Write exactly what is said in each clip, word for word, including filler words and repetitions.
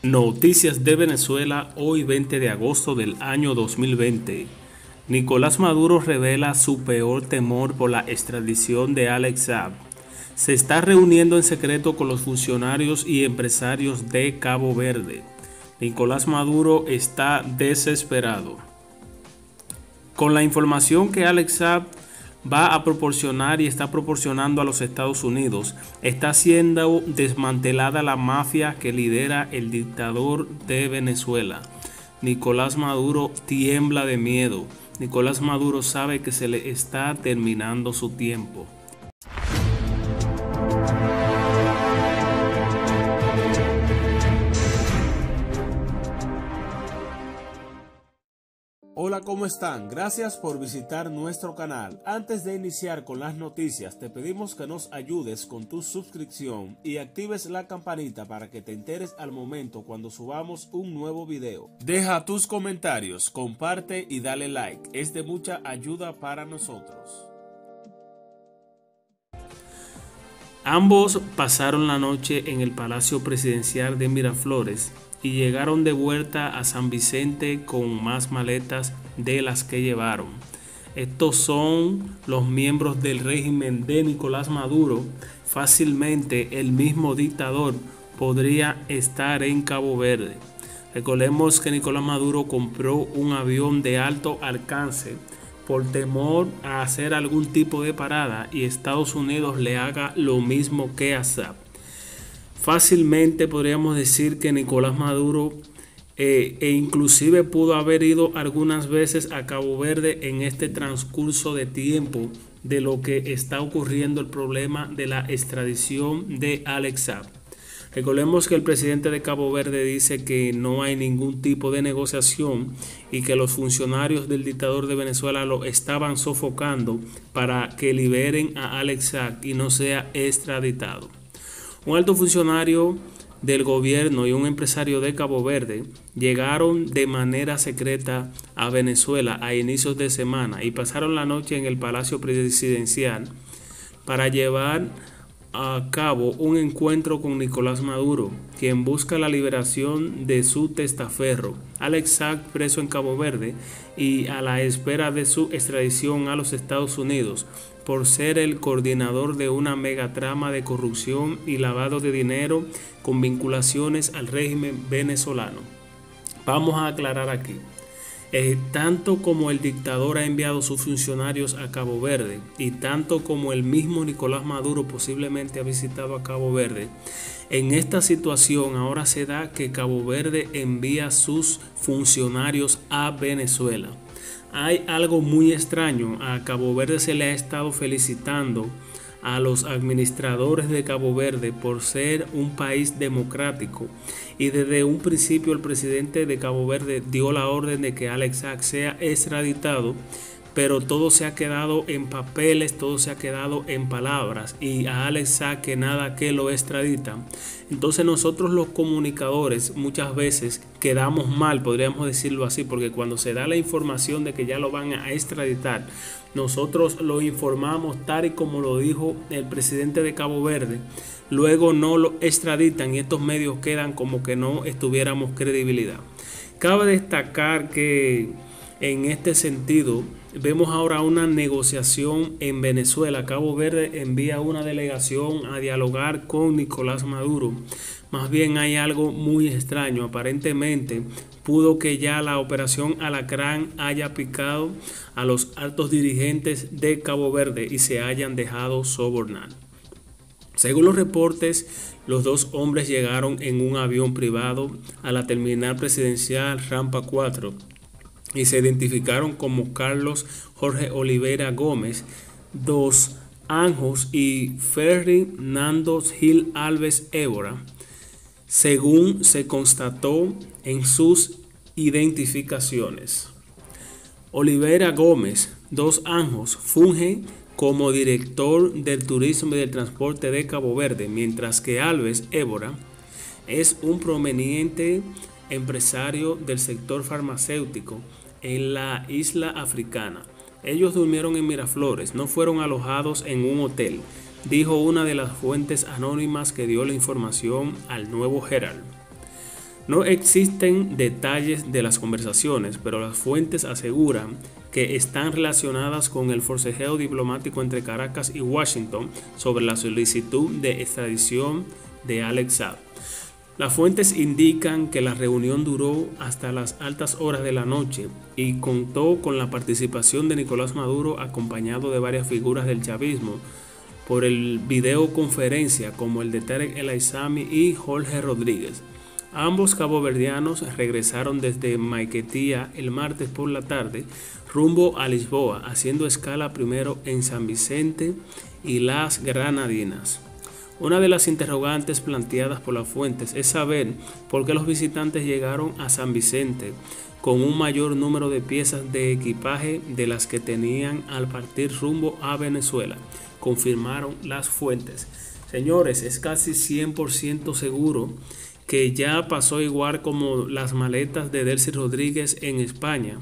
Noticias de Venezuela, hoy veinte de agosto del año dos mil veinte. Nicolás Maduro revela su peor temor por la extradición de Alex Saab. Se está reuniendo en secreto con los funcionarios y empresarios de Cabo Verde. Nicolás Maduro está desesperado. Con la información que Alex Saab va a proporcionar y está proporcionando a los Estados Unidos, está siendo desmantelada la mafia que lidera el dictador de Venezuela. Nicolás Maduro tiembla de miedo. Nicolás Maduro sabe que se le está terminando su tiempo. Hola, ¿cómo están? Gracias por visitar nuestro canal. Antes de iniciar con las noticias, te pedimos que nos ayudes con tu suscripción y actives la campanita para que te enteres al momento cuando subamos un nuevo video. Deja tus comentarios, comparte y dale like. Es de mucha ayuda para nosotros. Ambos pasaron la noche en el Palacio Presidencial de Miraflores y llegaron de vuelta a San Vicente con más maletas de las que llevaron. Estos son los miembros del régimen de Nicolás Maduro. Fácilmente el mismo dictador podría estar en Cabo Verde. Recordemos que Nicolás Maduro compró un avión de alto alcance por temor a hacer algún tipo de parada y Estados Unidos le haga lo mismo que a Saab. Fácilmente podríamos decir que Nicolás Maduro eh, e inclusive pudo haber ido algunas veces a Cabo Verde en este transcurso de tiempo de lo que está ocurriendo el problema de la extradición de Alex Saab. Recordemos que el presidente de Cabo Verde dice que no hay ningún tipo de negociación y que los funcionarios del dictador de Venezuela lo estaban sofocando para que liberen a Alex Saab y no sea extraditado. Un alto funcionario del gobierno y un empresario de Cabo Verde llegaron de manera secreta a Venezuela a inicios de semana y pasaron la noche en el Palacio Presidencial para llevar a cabo un encuentro con Nicolás Maduro, quien busca la liberación de su testaferro, Alex Saab, preso en Cabo Verde y a la espera de su extradición a los Estados Unidos por ser el coordinador de una megatrama de corrupción y lavado de dinero con vinculaciones al régimen venezolano. Vamos a aclarar aquí. Eh, tanto como el dictador ha enviado sus funcionarios a Cabo Verde y tanto como el mismo Nicolás Maduro posiblemente ha visitado a Cabo Verde, en esta situación ahora se da que Cabo Verde envía sus funcionarios a Venezuela. Hay algo muy extraño. A Cabo Verde se le ha estado felicitando a los administradores de Cabo Verde por ser un país democrático y desde un principio el presidente de Cabo Verde dio la orden de que Alex Saab sea extraditado, pero todo se ha quedado en papeles, todo se ha quedado en palabras y a Alex Saab que nada que lo extraditan. Entonces nosotros los comunicadores muchas veces quedamos mal, podríamos decirlo así, porque cuando se da la información de que ya lo van a extraditar, nosotros lo informamos tal y como lo dijo el presidente de Cabo Verde, luego no lo extraditan y estos medios quedan como que no estuviéramos credibilidad. Cabe destacar que en este sentido vemos ahora una negociación en Venezuela. Cabo Verde envía una delegación a dialogar con Nicolás Maduro. Más bien hay algo muy extraño. Aparentemente pudo que ya la operación Alacrán haya picado a los altos dirigentes de Cabo Verde y se hayan dejado sobornar. Según los reportes, los dos hombres llegaron en un avión privado a la terminal presidencial Rampa cuatro y se identificaron como Carlos Jorge Oliveira Gómez, dos Anjos y Ferdinando Gil Alves Évora, según se constató en sus identificaciones. Oliveira Gómez, dos Anjos, funge como director del turismo y del transporte de Cabo Verde, mientras que Alves Évora es un prominente empresario del sector farmacéutico en la isla africana. Ellos durmieron en Miraflores, no fueron alojados en un hotel, dijo una de las fuentes anónimas que dio la información al Nuevo Herald. No existen detalles de las conversaciones, pero las fuentes aseguran que están relacionadas con el forcejeo diplomático entre Caracas y Washington sobre la solicitud de extradición de Alex Saab. Las fuentes indican que la reunión duró hasta las altas horas de la noche y contó con la participación de Nicolás Maduro, acompañado de varias figuras del chavismo por el videoconferencia, como el de Tarek El Aissami y Jorge Rodríguez. Ambos caboverdianos regresaron desde Maiquetía el martes por la tarde rumbo a Lisboa, haciendo escala primero en San Vicente y las Granadinas. Una de las interrogantes planteadas por las fuentes es saber por qué los visitantes llegaron a San Vicente con un mayor número de piezas de equipaje de las que tenían al partir rumbo a Venezuela, confirmaron las fuentes. Señores, es casi cien por ciento seguro que ya pasó igual como las maletas de Delcy Rodríguez en España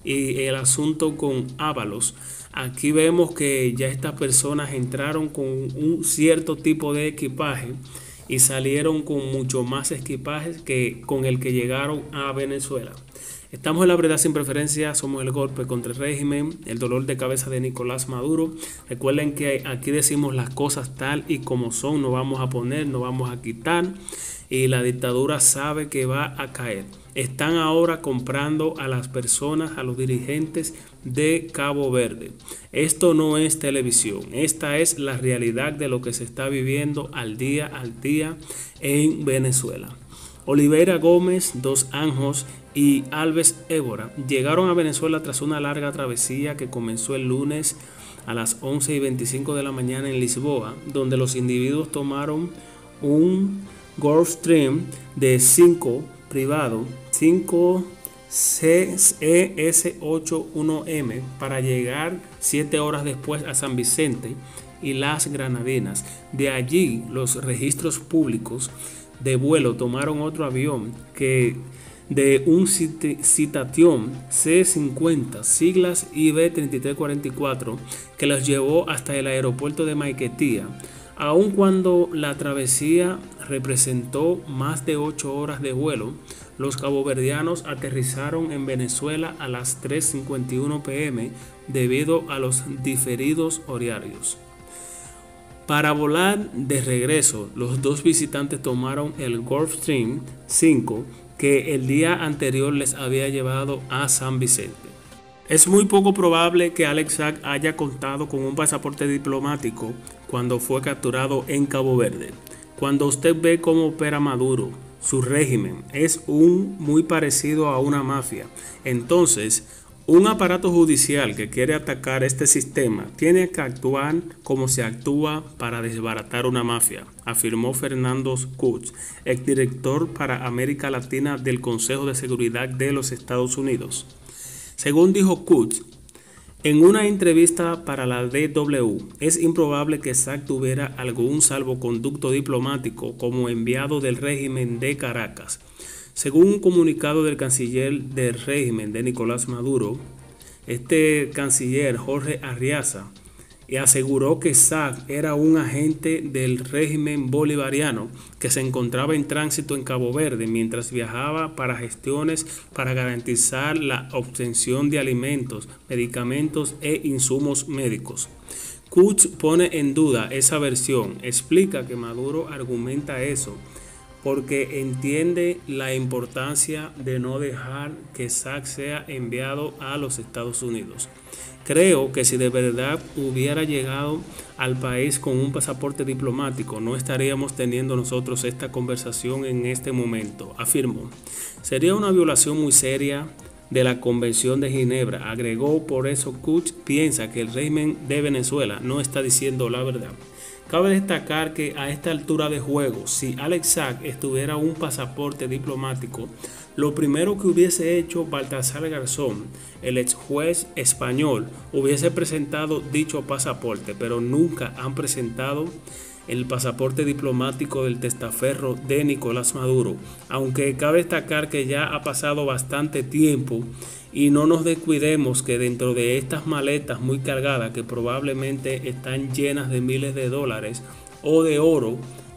y el asunto con Ábalos. Aquí vemos que ya estas personas entraron con un cierto tipo de equipaje y salieron con mucho más equipaje que con el que llegaron a Venezuela. Estamos en La Verdad Sin Preferencia, somos el golpe contra el régimen, el dolor de cabeza de Nicolás Maduro. Recuerden que aquí decimos las cosas tal y como son, no vamos a poner, no vamos a quitar, y la dictadura sabe que va a caer. Están ahora comprando a las personas, a los dirigentes de Cabo Verde. Esto no es televisión, esta es la realidad de lo que se está viviendo al día al día en Venezuela. Oliveira Gómez, Dos Anjos y Alves Évora llegaron a Venezuela tras una larga travesía que comenzó el lunes a las once y veinticinco de la mañana en Lisboa, donde los individuos tomaron un Gulfstream de cinco privado cinco C E S ochenta y uno M para llegar siete horas después a San Vicente y las Granadinas. De allí, los registros públicos de vuelo tomaron otro avión que de un Citation C cincuenta, siglas I B treinta y tres cuarenta y cuatro, que los llevó hasta el aeropuerto de Maiquetía. Aun cuando la travesía representó más de ocho horas de vuelo, los caboverdianos aterrizaron en Venezuela a las tres cincuenta y uno p m debido a los diferidos horarios. Para volar de regreso, los dos visitantes tomaron el Gulfstream cinco que el día anterior les había llevado a San Vicente. Es muy poco probable que Alex Saab haya contado con un pasaporte diplomático cuando fue capturado en Cabo Verde. Cuando usted ve cómo opera Maduro, su régimen es un muy parecido a una mafia. Entonces, un aparato judicial que quiere atacar este sistema tiene que actuar como se actúa para desbaratar una mafia, afirmó Fernando Kutz, exdirector para América Latina del Consejo de Seguridad de los Estados Unidos. Según dijo Kutz en una entrevista para la D W, es improbable que Saab tuviera algún salvoconducto diplomático como enviado del régimen de Caracas. Según un comunicado del canciller del régimen de Nicolás Maduro, este canciller Jorge Arriaza aseguró que Saab era un agente del régimen bolivariano que se encontraba en tránsito en Cabo Verde mientras viajaba para gestiones para garantizar la obtención de alimentos, medicamentos e insumos médicos. Kutz pone en duda esa versión, explica que Maduro argumenta eso porque entiende la importancia de no dejar que Saab sea enviado a los Estados Unidos. Creo que si de verdad hubiera llegado al país con un pasaporte diplomático, no estaríamos teniendo nosotros esta conversación en este momento, afirmó. Sería una violación muy seria de la Convención de Ginebra, agregó. Por eso Kutz piensa que el régimen de Venezuela no está diciendo la verdad. Cabe destacar que a esta altura de juego, si Alex Saab estuviera un pasaporte diplomático, lo primero que hubiese hecho Baltasar Garzón, el ex juez español, hubiese presentado dicho pasaporte, pero nunca han presentado el pasaporte diplomático del testaferro de Nicolás Maduro, aunque cabe destacar que ya ha pasado bastante tiempo y no nos descuidemos que dentro de estas maletas muy cargadas que probablemente están llenas de miles de dólares o de oro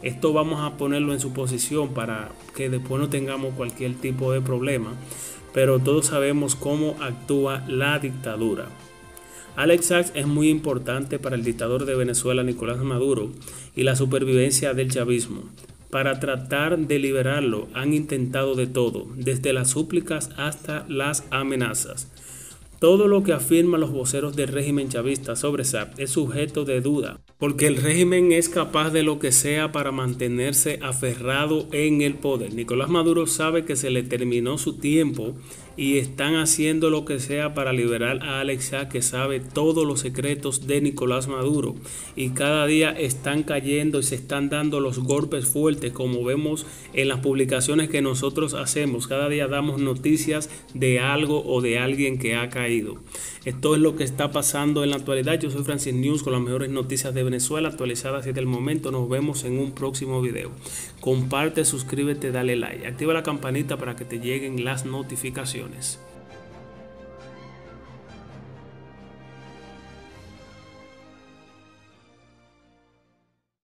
Esto vamos a ponerlo en su posición para que después no tengamos cualquier tipo de problema, pero todos sabemos cómo actúa la dictadura. Alex Saab es muy importante para el dictador de Venezuela, Nicolás Maduro, y la supervivencia del chavismo. Para tratar de liberarlo han intentado de todo, desde las súplicas hasta las amenazas. Todo lo que afirman los voceros del régimen chavista sobre Saab es sujeto de duda, porque el régimen es capaz de lo que sea para mantenerse aferrado en el poder. Nicolás Maduro sabe que se le terminó su tiempo y están haciendo lo que sea para liberar a Alex Saab, que sabe todos los secretos de Nicolás Maduro, y cada día están cayendo y se están dando los golpes fuertes, como vemos en las publicaciones que nosotros hacemos. Cada día damos noticias de algo o de alguien que ha caído. Esto es lo que está pasando en la actualidad. Yo soy Francis News con las mejores noticias de Venezuela actualizadas desde el momento. Nos vemos en un próximo video. Comparte, suscríbete, dale like, activa la campanita para que te lleguen las notificaciones.